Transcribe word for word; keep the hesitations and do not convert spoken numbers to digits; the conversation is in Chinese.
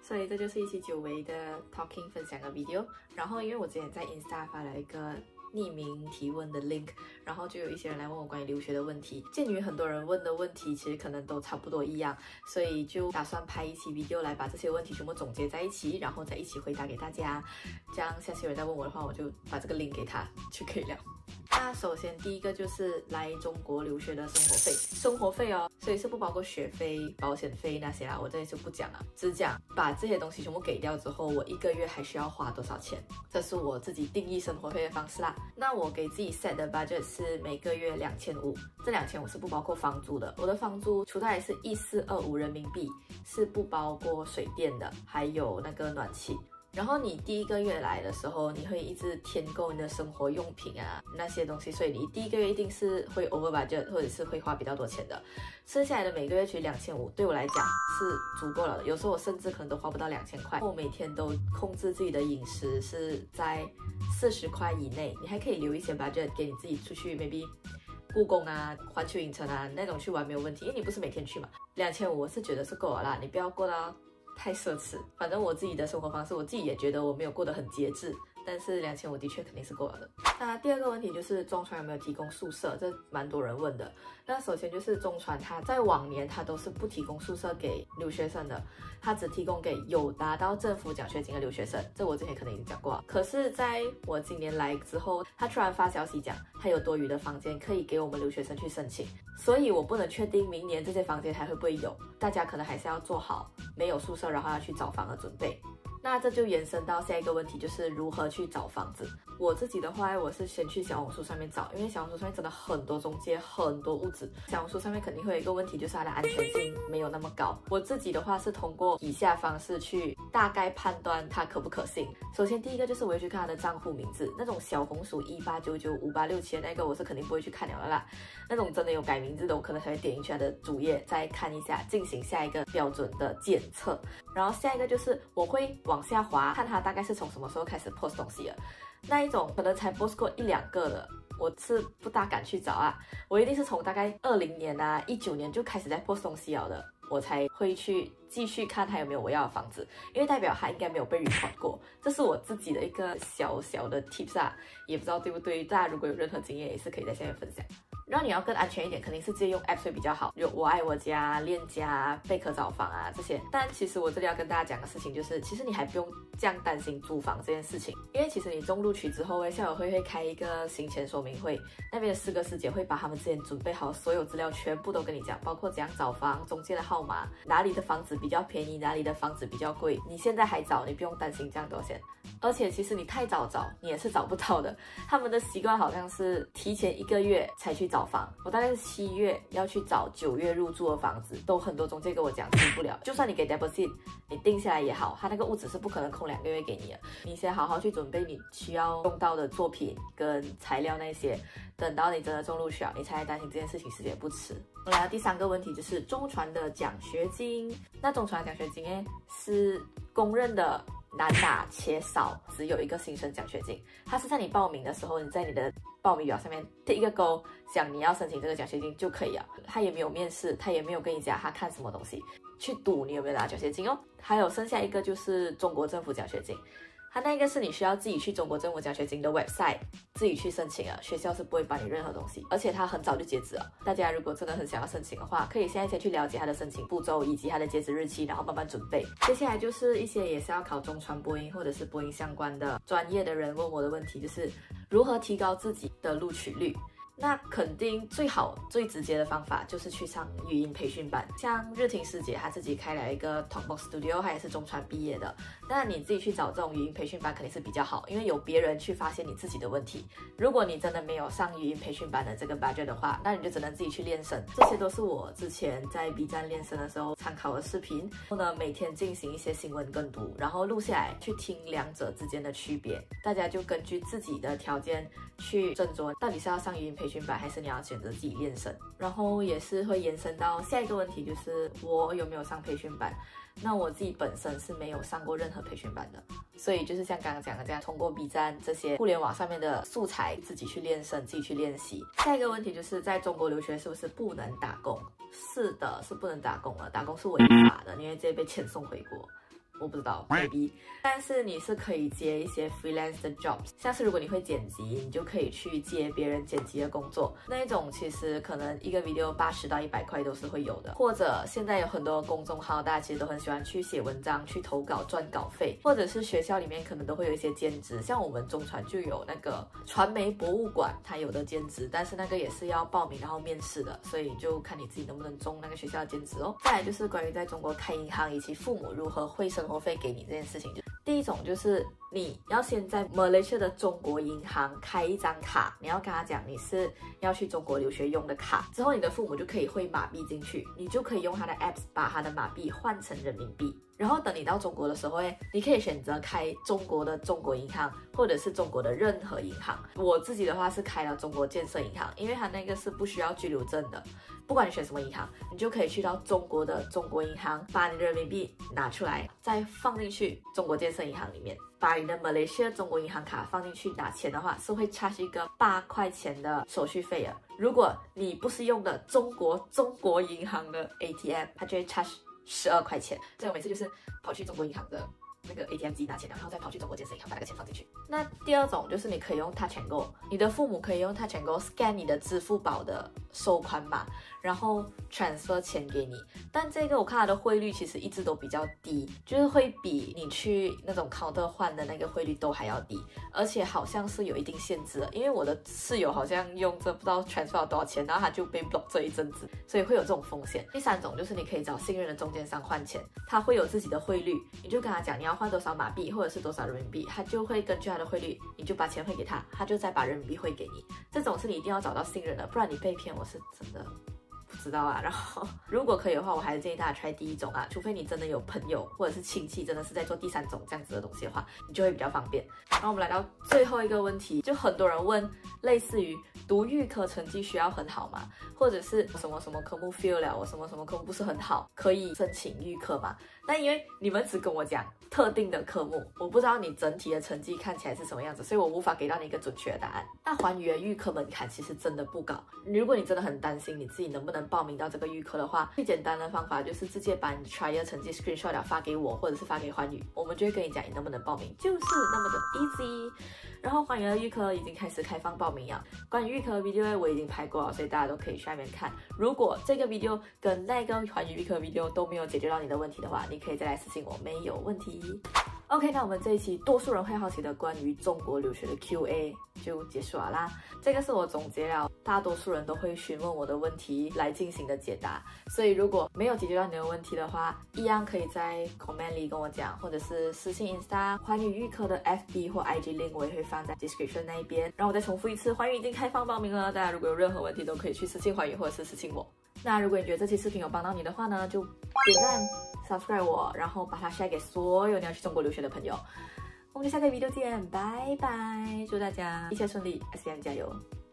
所以这就是一期久违的 talking 分享的 video。然后因为我之前在 Insta 发了一个匿名提问的 link， 然后就有一些人来问我关于留学的问题。鉴于很多人问的问题其实可能都差不多一样，所以就打算拍一期 video 来把这些问题全部总结在一起，然后再一起回答给大家。这样下期有人再问我的话，我就把这个 link 给他就可以了。那首先第一个就是来中国留学的生活费，生活费哦，所以是不包括学费、保险费那些啦，我这里就不讲了，只讲把这些东西全部给掉之后，我一个月还需要花多少钱，这是我自己定义生活费的方式啦。那我给自己 set 的 budget 是每个月两千五，这两千五是不包括房租的，我的房租除大是一四二五人民币，是不包括水电的，还有那个暖气。然后你第一个月来的时候，你会一直添购你的生活用品啊那些东西，所以你第一个月一定是会 over budget 或者是会花比较多钱的。剩下来的每个月其实两千五对我来讲是足够了的，有时候我甚至可能都花不到两千块。我每天都控制自己的饮食是在四十块以内，你还可以留一些 budget 给你自己出去 maybe 故宫啊、环球影城啊那种去玩没有问题，因为你不是每天去嘛。两千五我是觉得是够了啦，你不要过到太奢侈，反正我自己的生活方式，我自己也觉得我没有过得很节制，但是两千五的确肯定是够了的。那第二个问题就是中传有没有提供宿舍，这蛮多人问的。那首先就是中传它在往年它都是不提供宿舍给留学生的，它只提供给有达到政府奖学金的留学生，这我之前可能已经讲过了。可是在我今年来之后，他突然发消息讲他有多余的房间可以给我们留学生去申请，所以我不能确定明年这些房间还会不会有，大家可能还是要做好没有宿舍然后要去找房的准备。那这就延伸到下一个问题，就是如何去找房子。我自己的话，我是先去小红书上面找，因为小红书上面真的很多中介，很多屋子。小红书上面肯定会有一个问题，就是它的安全性没有那么高。我自己的话是通过以下方式去大概判断它可不可信。首先第一个就是我会去看它的账户名字，那种小红书一八九九五八六七的那个我是肯定不会去看了的啦。那种真的有改名字的，我可能才会点进去它的主页再看一下，进行下一个标准的检测。然后下一个就是我会往下滑，看它大概是从什么时候开始 post 东西的。那一种可能才 post 过一两个的，我是不大敢去找啊。我一定是从大概二零年啊、一九年就开始在 post 东西了的，我才会去继续看它有没有我要的房子，因为代表它应该没有被 report 过。这是我自己的一个小小的 tips 啊，也不知道对不对，大家如果有任何经验也是可以在下面分享。然后你要更安全一点，肯定是直接用 app 会比较好，有我爱我家、链家、贝壳找房啊这些。但其实我这里要跟大家讲的事情就是，其实你还不用这样担心租房这件事情，因为其实你中录取之后，校友会会开一个行前说明会，那边的四个师姐会把他们之前准备好所有资料全部都跟你讲，包括怎样找房、中介的号码、哪里的房子比较便宜、哪里的房子比较贵。你现在还找，你不用担心这样多钱。而且其实你太早找，你也是找不到的。他们的习惯好像是提前一个月才去找房，我大概是七月要去找九月入住的房子，都很多中介跟我讲进不了。就算你给 deposit， 你定下来也好，他那个屋子是不可能空两个月给你的。你先好好去准备你需要用到的作品跟材料那些，等到你真的中录取了，你才担心这件事情时间不迟。我来到第三个问题，就是中传的奖学金。那中传的奖学金呢，是公认的难拿且少，只有一个新生奖学金。它是在你报名的时候，你在你的报名表上面贴一个勾，想你要申请这个奖学金就可以了。他也没有面试，他也没有跟你讲他看什么东西，去赌你有没有拿奖学金哦。还有剩下一个就是中国政府奖学金。它那个是你需要自己去中国政府奖学金的 website 自己去申请啊，学校是不会帮你任何东西，而且它很早就截止了。大家如果真的很想要申请的话，可以现在先去了解它的申请步骤以及它的截止日期，然后慢慢准备。接下来就是一些也是要考中传播音或者是播音相关的专业的人问我的问题，就是如何提高自己的录取率。那肯定最好最直接的方法就是去上语音培训班，像日婷师姐她自己开了一个 Talkbox Studio， 她也是中传毕业的。那你自己去找这种语音培训班肯定是比较好，因为有别人去发现你自己的问题。如果你真的没有上语音培训班的这个 budget 的话，那你就只能自己去练声。这些都是我之前在 B 站练声的时候参考的视频，然后呢每天进行一些新闻跟读，然后录下来去听两者之间的区别。大家就根据自己的条件去斟酌，到底是要上语音培训培训班，还是你要选择自己练声？然后也是会延伸到下一个问题，就是我有没有上培训班？那我自己本身是没有上过任何培训班的，所以就是像刚刚讲的这样，通过 B 站这些互联网上面的素材自己去练声，自己去练习。下一个问题就是在中国留学是不是不能打工？是的，是不能打工了，打工是违法的，你会直接被遣送回国。 我不知道 maybe， 但是你是可以接一些 freelance 的 jobs， 像是如果你会剪辑，你就可以去接别人剪辑的工作，那一种其实可能一个 video 八十到一百块都是会有的。或者现在有很多公众号，大家其实都很喜欢去写文章、去投稿赚稿费，或者是学校里面可能都会有一些兼职，像我们中传就有那个传媒博物馆，它有的兼职，但是那个也是要报名然后面试的，所以就看你自己能不能中那个学校的兼职哦。再来就是关于在中国开银行以及父母如何汇生活费给你这件事情，第一种就是你要先在马来西亚的中国银行开一张卡，你要跟他讲你是要去中国留学用的卡，之后你的父母就可以汇马币进去，你就可以用他的 apps 把他的马币换成人民币。然后等你到中国的时候，你可以选择开中国的中国银行，或者是中国的任何银行。我自己的话是开了中国建设银行，因为它那个是不需要居留证的，不管你选什么银行，你就可以去到中国的中国银行，把你的人民币拿出来，再放进去中国建设银行里面。把你的马来西亚中国银行卡放进去拿钱的话，是会 charge 一个八块钱的手续费的。如果你不是用的中国中国银行的 A T M， 它就会 charge十二块钱。所以我每次就是跑去中国银行的那个 A T M 机拿钱，然后再跑去中国建设银行把那个钱放进去。那第二种就是你可以用 Touch and Go， 你的父母可以用 Touch and Go scan 你的支付宝的收款码，然后 transfer 钱给你。但这个我看它的汇率其实一直都比较低，就是会比你去那种 counter 换的那个汇率都还要低，而且好像是有一定限制的，因为我的室友好像用这不知道 transfer 了多少钱，然后他就被 block 这一阵子，所以会有这种风险。第三种就是你可以找信任的中间商换钱，他会有自己的汇率，你就跟他讲你要换多少马币或者是多少人民币，他就会根据他的汇率，你就把钱汇给他，他就再把人民币汇给你。这种是你一定要找到信任的，不然你被骗我是真的不知道啊。然后如果可以的话，我还是建议大家 try 第一种啊，除非你真的有朋友或者是亲戚真的是在做第三种这样子的东西的话，你就会比较方便。然后我们来到最后一个问题，就很多人问类似于读预科成绩需要很好吗？或者是什么什么科目 fail 了，我什么什么科目不是很好，可以申请预科吗？那因为你们只跟我讲特定的科目，我不知道你整体的成绩看起来是什么样子，所以我无法给到你一个准确的答案。那华语的预科门槛其实真的不高，如果你真的很担心你自己能不能报名到这个预科的话，最简单的方法就是直接把你 trial 成绩 screenshot 了发给我，或者是发给华语，我们就会跟你讲你能不能报名，就是那么的 easy。然后华语的预科已经开始开放报名了，关于预科的 video 我已经拍过了，所以大家都可以去那边看。如果这个 video 跟那个华语预科 video 都没有解决到你的问题的话，你可以再来私信我，没有问题。OK， 那我们这一期多数人会好奇的关于中国留学的 Q A 就结束了啦。这个是我总结了大多数人都会询问我的问题来进行的解答，所以如果没有解决到你的问题的话，一样可以在 comment 里跟我讲，或者是私信 Insta 环宇预科的 F B 或 I G link 我也会放在 description 那一边。然后我再重复一次，环宇已经开放报名了，大家如果有任何问题都可以去私信环宇或者是私信我。那如果你觉得这期视频有帮到你的话呢，就点赞 subscribe 我，然后把它 share 给所有你要去中国留学的朋友。我们下个 video 见，拜拜！祝大家一切顺利 ，S M 加油！